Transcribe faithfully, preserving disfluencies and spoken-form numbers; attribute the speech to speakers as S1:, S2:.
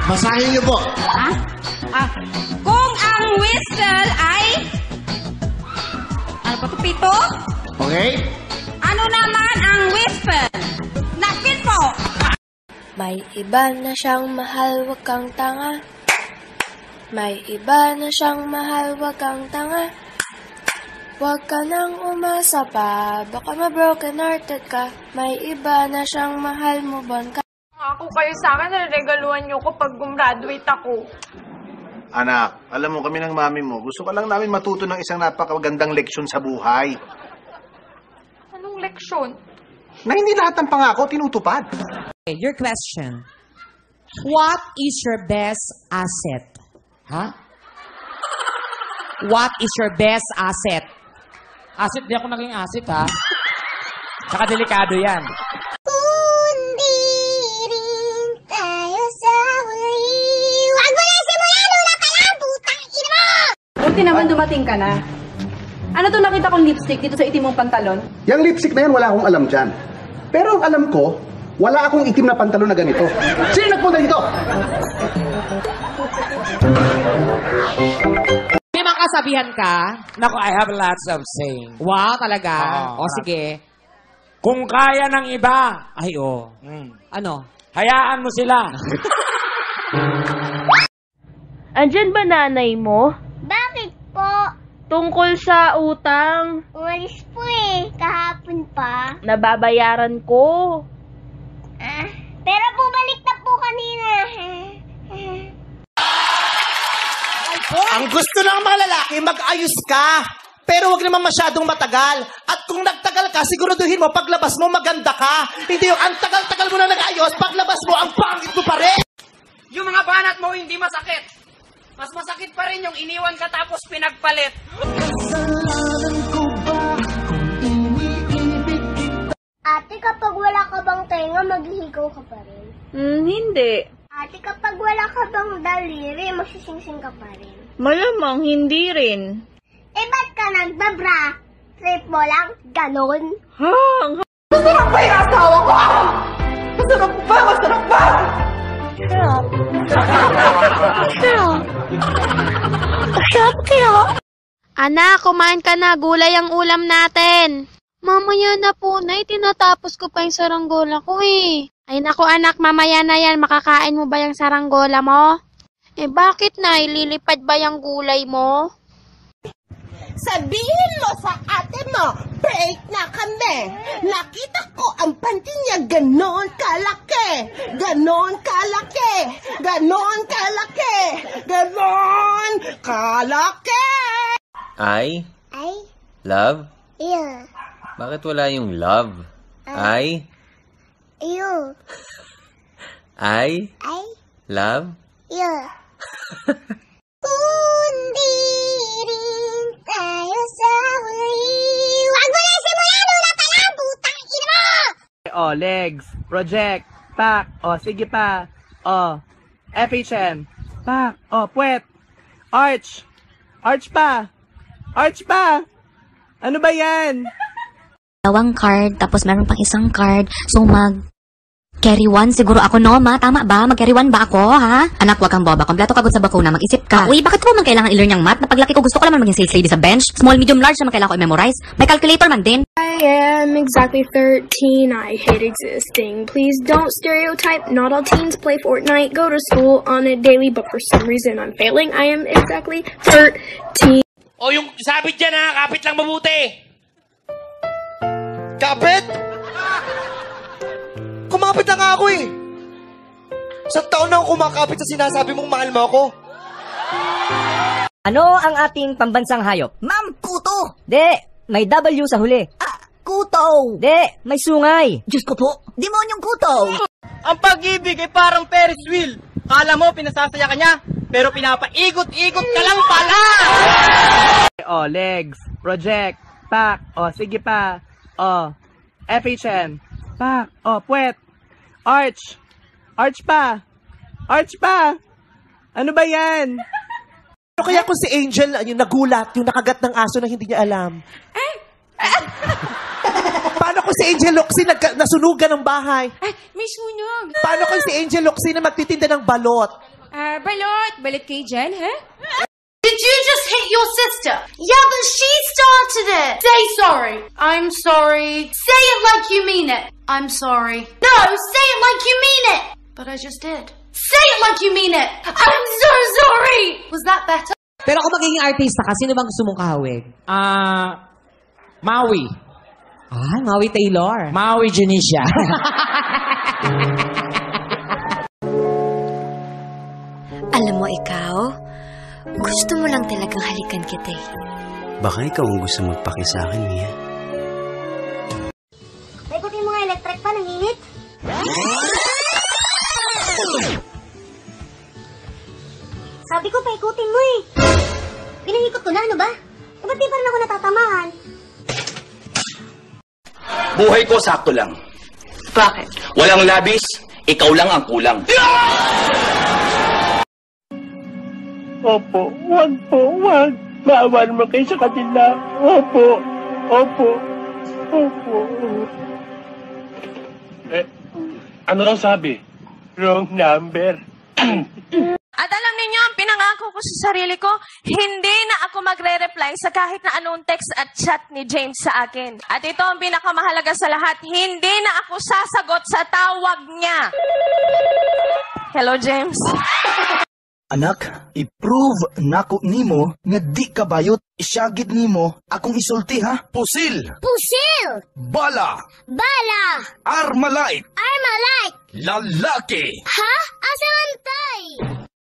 S1: Basahin niyo po.
S2: Ha? Ah, kung ang whistle ay... Ano pa ito, pito?
S1: Okay?
S2: Ano naman ang whistle? Nakpit po!
S3: May iba na siyang mahal, wag kang tanga. May iba na siyang mahal, wag kang tanga. Wag ka nang umasa pa, baka ma-broken hearted ka. May iba na siyang mahal, move on ka.
S4: Ako kayo sa akin, nare-regaluhan niyo ko pag gumraduate ako.
S1: Anak, alam mo kami ng mami mo, gusto ka lang namin matuto ng isang napakagandang leksyon sa buhay.
S4: Anong leksyon?
S1: Na hindi lahat ng pangako tinutupad.
S5: Okay, your question. What is your best asset? Ha? Huh? What is your best asset? Asset, di ako naging asset, ha? Tsaka delikado yan.
S6: Kundi rin tayo sa huli. Wag mo na simulan! Lula ka lang! Putang ina mo!
S7: Buti naman dumating ka na. Ano to nakita kong lipstick dito sa itim mong pantalon?
S8: Yung lipstick na yan, wala akong alam dyan. Pero ang alam ko, wala akong itim na pantalon na ganito. Sino nagpunta dito?
S5: May mga kasabihan ka?
S9: Naku, I have lots of saying.
S5: Wow, talaga?
S9: Oo,
S5: o, sige.
S9: Kung kaya ng iba, ay oh. Mm.
S5: Ano?
S9: Hayaan mo sila.
S10: Andyan ba nanay mo?
S6: Bakit po?
S10: Tungkol sa utang.
S6: Umalis po eh. Kahapon pa.
S10: Nababayaran ko.
S6: Ah, pero bumalik na po kanina.
S11: Ang gusto ng mga lalaki, mag-ayos ka. Pero wag naman masyadong matagal. At kung nagtagal ka, siguraduhin mo, paglabas mo, maganda ka. Hindi yung ang tagal-tagal mo na nag-ayos, paglabas mo, ang pangit mo pa rin.
S12: Yung mga banat mo hindi masakit. Mas masakit pa rin yung iniwan ka tapos pinagpalit.
S6: Ate, kapag wala ka bang tenga, maghihigaw ka pa rin?
S10: Hmm, hindi.
S6: Ate, kapag wala ka bang daliri, magsisingsing ka pa rin?
S10: Malamang hindi rin.
S6: Eh, ba't ka nagbabra? Trip mo lang? Ganon?
S10: Hang!
S11: Masarap ba yung asawa ko? Masarap ba? Masarap ba?
S6: Sarap. Sarap. Sarap kaya.
S3: Anak, kumain ka na. Gulay ang ulam natin. Mamaya na po, Nay. Tinatapos ko pa yung saranggola ko eh. Ay naku anak, mamaya na yan. Makakain mo ba yung saranggola mo? Eh bakit, Nay? Lilipad ba yung gulay mo?
S11: Sabihin mo sa ate mo, break na kami. Nakita ko ang panty niya ganon kalaki. Ganon kalaki. Ganon kalaki. Ganon kalaki.
S13: I?
S6: Ay?
S13: Love?
S6: Yeah.
S13: Bakit wala yung love? I?
S6: You.
S13: I?
S6: Ay?
S13: Love?
S6: Yeah. Kundi rin tayo sa huli. Wag mo na simulan! Lula ka lang! Putang ina mo!
S11: Oh, legs. Project. Pack. Oh, sige pa. Oh. F H M. Pack. Oh, puwet. Arch. Arch pa. Arch pa. Ano ba yan?
S14: Dalawang card, tapos meron pang isang card. So, mag... Carry one, siguro ako, no, ma? Tama ba? Mag-carry one ba ako, ha? Anak, wag kang boba. Kompleto ka good sa bakuna. Mag-isip ka. Uy, bakit ko man kailangan i-learn yung math? Napaglaki ko, gusto ko naman maging sales lady sa bench. Small, medium, large naman kailangan ko i-memorize. May calculator man din.
S15: I am exactly thirteen. I hate existing. Please don't stereotype. Not all teens play Fortnite. Go to school on a daily, but for some reason I'm failing. I am exactly thirteen.
S12: O yung sabit dyan ha, kapit lang mabuti.
S11: Kapit? Kumapit na nga ako eh. Sa taon na ako kumakapit sa sinasabi mong mahal mo ako.
S16: Ano ang ating pambansang hayop?
S11: Ma'am, kuto!
S16: De, may W sa huli.
S11: Ah, kuto!
S16: De, may sungay.
S11: Diyos ko po, demonyong kuto!
S12: Ang pag-ibig ay parang Ferris wheel. Kala mo, pinasasaya ka niya, pero pinapaigot-igot ka lang pala!
S11: Oh, legs. Project. Pack. Oh, sige pa. Oh, F H M. Pack. Oh, puwet. Arch. Arch pa. Arch pa. Ano ba yan? Ano kaya kung si Angel, yung nagulat, yung nakagat ng aso na hindi niya alam? Eh? Paano kung si Angel Locsin nasunugan ng bahay?
S2: Ay, may sunog.
S11: Paano kung si Angel Locsin na magtitinda ng balot?
S2: Ah, balot. Balot kay Jen, ha?
S17: Did you just hit your sister? Yeah, but she started it. Say sorry. I'm sorry. Say it like you mean it. I'm sorry. No, say it like you mean it. But I just did. Say it like you mean it. I'm so sorry. Was that better?
S5: Pero kung magiging artista ka, sino bang gusto mong kahawig?
S9: Ah, Maui.
S5: Ah, Maui Taylor.
S9: Maui Janisha.
S3: Alam mo ikaw, gusto mo lang talagang halikan kita eh.
S18: Baka ikaw ang gusto magpaki sa akin, Mia.
S6: Paikutin mo nga electric pa, nanginit. Sabi ko, paikutin mo eh. Pinahikot ko na, ano ba? Eh, ba't di pa rin ako natatamahan?
S19: Buhay ko sakto lang.
S17: Bakit?
S19: Walang labis, ikaw lang ang kulang.
S20: Opo, wag po, wag. Maawa naman kayo sa kanila. Opo, opo, opo. Eh, ano raw sabi? Wrong number.
S4: At alam ninyo, ang pinangako ko sa sarili ko, hindi na ako magre-reply sa kahit na anong text at chat ni James sa akin. At ito ang pinakamahalaga sa lahat, hindi na ako sasagot sa tawag niya. Hello, James.
S21: Anak, i-prove nako nimo nga di ka bayot, isyagit nimo akong isulti ha. Pusil!
S6: Pusil!
S21: Bala!
S6: Bala!
S21: Armalite!
S6: Armalite!
S21: Lalaki!
S6: Ha? Asa man tay?